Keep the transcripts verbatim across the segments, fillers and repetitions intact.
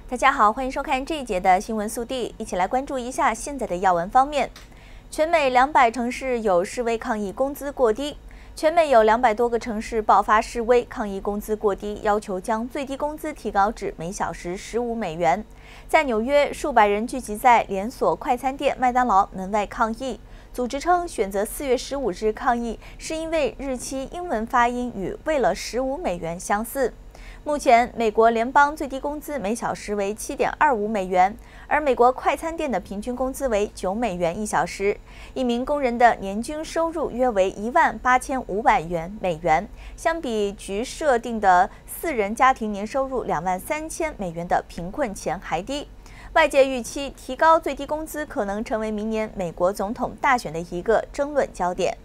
大家好，欢迎收看这一节的新闻速递，一起来关注一下现在的要闻方面。全美两百城市有示威抗议工资过低，全美有两百多个城市爆发示威抗议工资过低，要求将最低工资提高至每小时十五美元。在纽约，数百人聚集在连锁快餐店麦当劳门外抗议。组织称，选择四月十五日抗议，是因为日期英文发音与为了十五美元相似。目前，美国联邦最低工资每小时为七点二五美元，而美国快餐店的平均工资为九美元一小时。一名工人的年均收入约为一万八千五百元美元，相比局设定的四人家庭年收入两万三千美元的贫困钱还低。外界预期，提高最低工资可能成为明年美国总统大选的一个争论焦点。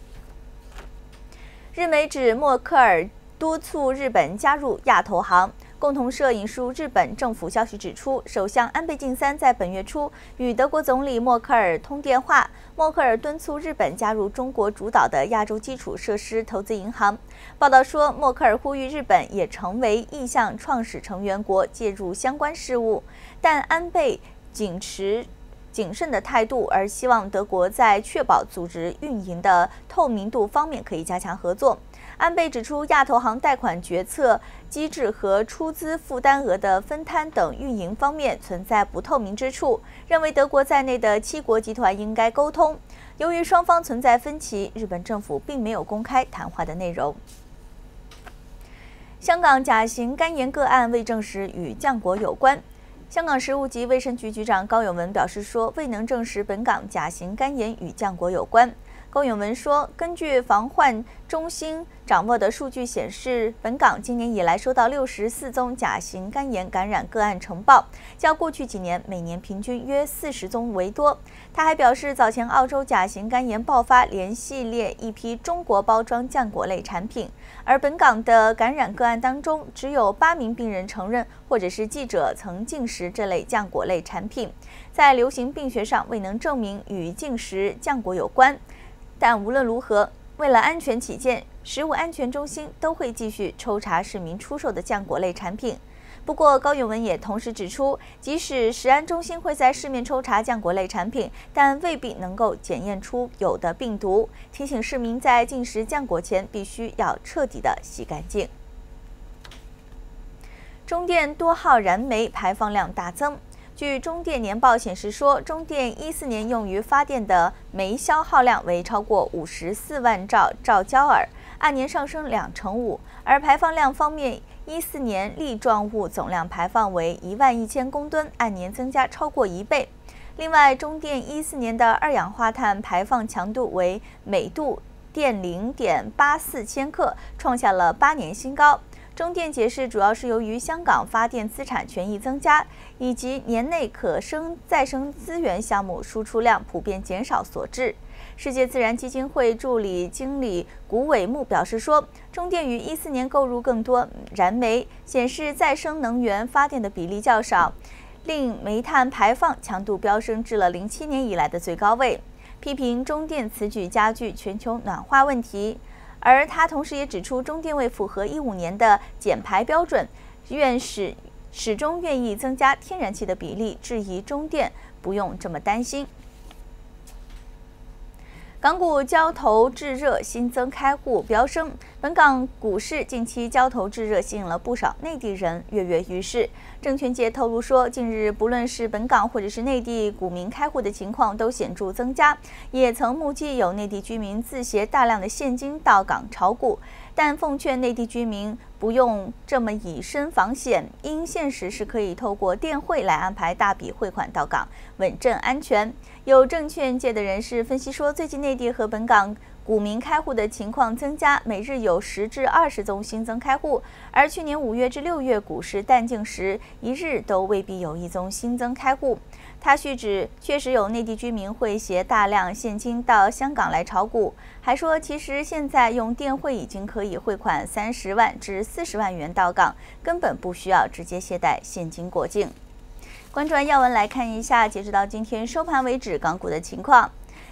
日媒指默克尔督促日本加入亚投行。共同社引述日本政府消息指出，首相安倍晋三在本月初与德国总理默克尔通电话，默克尔敦促日本加入中国主导的亚洲基础设施投资银行。报道说，默克尔呼吁日本也成为意向创始成员国，介入相关事务，但安倍仅持谨慎的态度，而希望德国在确保组织运营的透明度方面可以加强合作。安倍指出，亚投行贷款决策机制和出资负担额的分摊等运营方面存在不透明之处，认为德国在内的七国集团应该沟通。由于双方存在分歧，日本政府并没有公开谈话的内容。香港甲型肝炎个案未证实与降国有关。香港食物及卫生局局长高永文表示说，未能证实本港甲型肝炎与降国有关。高永文说，根据防患中心掌握的数据显示，本港今年以来收到六十四宗甲型肝炎感染个案呈报，较过去几年每年平均约四十宗为多。他还表示，早前澳洲甲型肝炎爆发，连系列一批中国包装浆果类产品，而本港的感染个案当中，只有八名病人承认或者是记者曾进食这类浆果类产品，在流行病学上未能证明与进食浆果有关。但无论如何，为了安全起见，食物安全中心都会继续抽查市民出售的浆果类产品。不过，高永文也同时指出，即使食安中心会在市面抽查浆果类产品，但未必能够检验出有的病毒，提醒市民在进食浆果前必须要彻底的洗干净。中电多号燃煤排放量大增。据中电年报显示说，中电一四年用于发电的煤消耗量为超过五十四万兆兆焦耳，按年上升两成五。而排放量方面，一四年粒状物总量排放为一万一千公吨，按年增加超过一倍。另外，中电一四年的二氧化碳排放强度为每度电零点八四千克，创下了八年新高。中电解释，主要是由于香港发电资产权益增加，以及年内可生再生资源项目输出量普遍减少所致。世界自然基金会助理经理古伟木表示说，中电于一四年购入更多燃煤，显示再生能源发电的比例较少，令煤炭排放强度飙升至了零七年以来的最高位，批评中电此举加剧全球暖化问题。而他同时也指出，中电为符合一五年的减排标准，愿始始终愿意增加天然气的比例，质疑中电不用这么担心。港股交投炙热，新增开户飙升。本港股市近期交投炙热，吸引了不少内地人跃跃欲试。证券界透露说，近日不论是本港或者是内地股民开户的情况都显著增加，也曾目击有内地居民自携大量的现金到港炒股。但奉劝内地居民不用这么以身防险，因现实是可以透过电汇来安排大笔汇款到港，稳阵安全。有证券界的人士分析说，最近内地和本港股民开户的情况增加，每日有十至二十宗新增开户，而去年五月至六月股市淡静时，一日都未必有一宗新增开户。他续指，确实有内地居民会携大量现金到香港来炒股，还说其实现在用电汇已经可以汇款三十万至四十万元到港，根本不需要直接携带现金过境。关注完要闻来看一下，截止到今天收盘为止，港股的情况。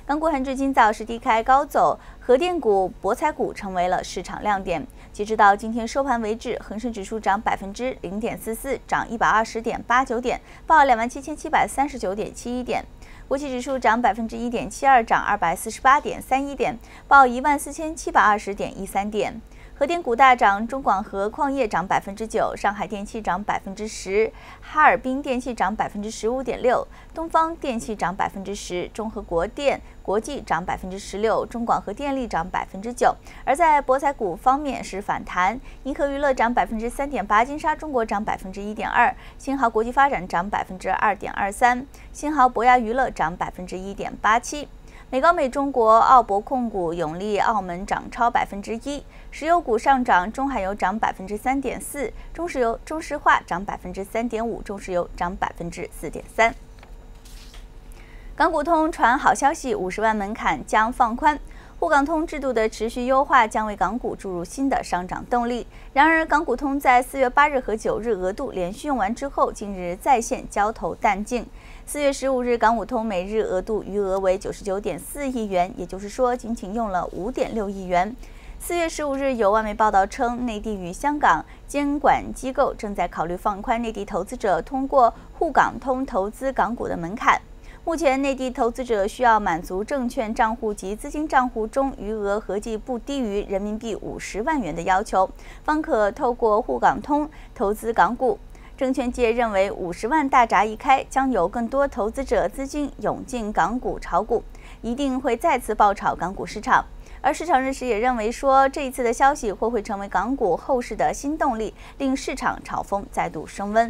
港股恒指今早是低开高走，核电股、博彩股成为了市场亮点。截止到今天收盘为止，恒生指数涨百分之零点四四，涨一百二十点八九点，报两万七千七百三十九点七一点。国企指数涨百分之一点七二，涨二百四十八点三一点，报一万四千七百二十点一三点。核电股大涨，中广核矿业涨百分之九，上海电气涨百分之十，哈尔滨电气涨百分之十五点六，东方电气涨百分之十，中核国电国际涨百分之十六，中广核电力涨百分之九。而在博彩股方面是反弹，银河娱乐涨百分之三点八，金沙中国涨百分之一点二，新濠国际发展涨百分之二点二三，新濠博亚娱乐涨百分之一点八七。美高美中国、澳博控股、永利澳门涨超百分之一，石油股上涨，中海油涨百分之三点四，中石油、中石化涨百分之三点五，中石油涨百分之四点三。港股通传好消息，五十万门槛将放宽。沪港通制度的持续优化将为港股注入新的上涨动力。然而，港股通在四月八日和九日额度连续用完之后，近日再现交投淡静。四月十五日，港股通每日额度余额为九十九点四亿元，也就是说，仅仅用了五点六亿元。四月十五日，有外媒报道称，内地与香港监管机构正在考虑放宽内地投资者通过沪港通投资港股的门槛。目前，内地投资者需要满足证券账户及资金账户中余额合计不低于人民币五十万元的要求，方可透过沪港通投资港股。证券界认为，五十万大闸一开，将有更多投资者资金涌进港股炒股，一定会再次爆炒港股市场。而市场人士也认为说，这一次的消息或会成为港股后市的新动力，令市场炒风再度升温。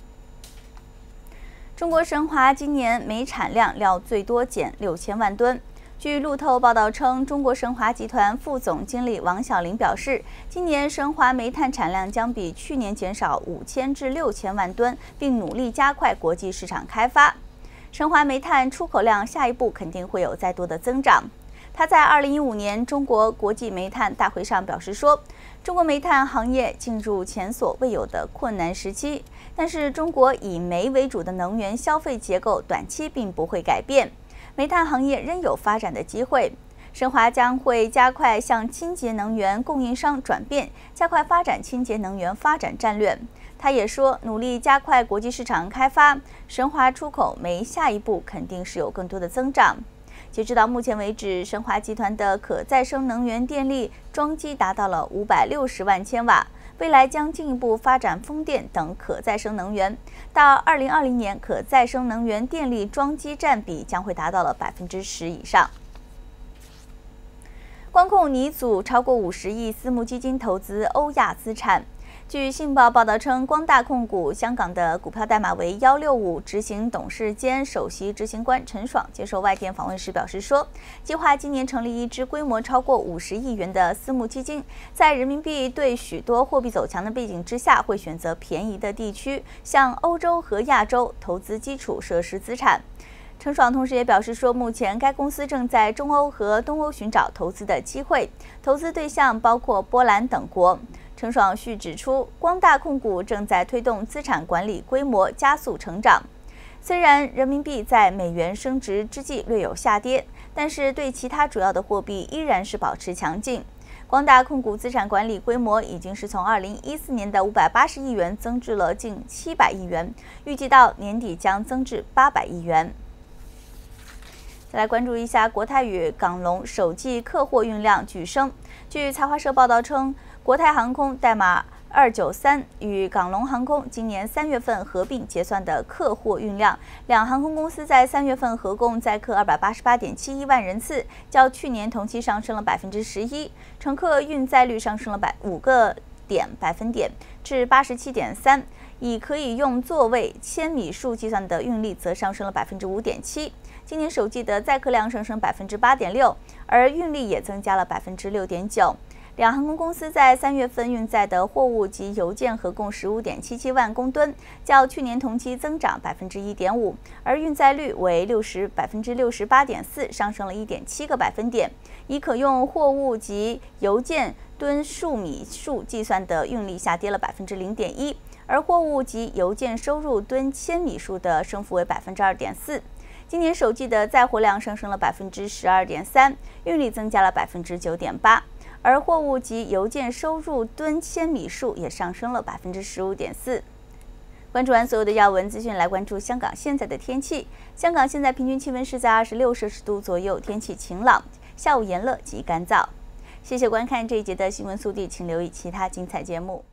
中国神华今年煤产量料最多减六千万吨。据路透报道称，中国神华集团副总经理王小林表示，今年神华煤炭产量将比去年减少五千至六千万吨，并努力加快国际市场开发。神华煤炭出口量下一步肯定会有再多的增长。他在二零一五年中国国际煤炭大会上表示说，中国煤炭行业进入前所未有的困难时期，但是中国以煤为主的能源消费结构短期并不会改变。煤炭行业仍有发展的机会，神华将会加快向清洁能源供应商转变，加快发展清洁能源发展战略。他也说，努力加快国际市场开发，神华出口煤下一步肯定是有更多的增长。截止到目前为止，神华集团的可再生能源电力装机达到了五百六十万千瓦。未来将进一步发展风电等可再生能源，到二零二零年，可再生能源电力装机占比将会达到了百分之十以上。光控拟组超过五十亿私募基金投资欧亚资产。据信报报道称，光大控股香港的股票代码为一六五执行董事兼首席执行官陈爽接受外电访问时表示说，计划今年成立一支规模超过五十亿元的私募基金，在人民币对许多货币走强的背景之下，会选择便宜的地区，向欧洲和亚洲投资基础设施资产。陈爽同时也表示说，目前该公司正在中欧和东欧寻找投资的机会，投资对象包括波兰等国。陈爽续指出，光大控股正在推动资产管理规模加速成长。虽然人民币在美元升值之际略有下跌，但是对其他主要的货币依然是保持强劲。光大控股资产管理规模已经是从二零一四年的五百八十亿元增至了近七百亿元，预计到年底将增至八百亿元。再来关注一下国泰与港龙首季客货运量举升。据财华社报道称，国泰航空代码二九三与港龙航空今年三月份合并结算的客货运量，两航空公司在三月份合共载客二百八十八点七一万人次，较去年同期上升了百分之十一，乘客运载率上升了百五个点百分点至八十七点三，以可以用座位千米数计算的运力则上升了百分之五点七。今年首季的载客量上升百分之八点六，而运力也增加了百分之六点九。两航空公司在三月份运载的货物及邮件合共十五点七七万公吨，较去年同期增长百分之一点五，而运载率为六十百分之六十八点四，上升了一点七个百分点。以可用货物及邮件吨数米数计算的运力下跌了百分之零点一，而货物及邮件收入吨千米数的升幅为百分之二点四。 今年首季的载货量上升了百分之十二点三，运力增加了百分之九点八，而货物及邮件收入吨千米数也上升了百分之十五点四。关注完所有的要闻资讯，来关注香港现在的天气。香港现在平均气温是在二十六摄氏度左右，天气晴朗，下午炎热及干燥。谢谢观看这一节的新闻速递，请留意其他精彩节目。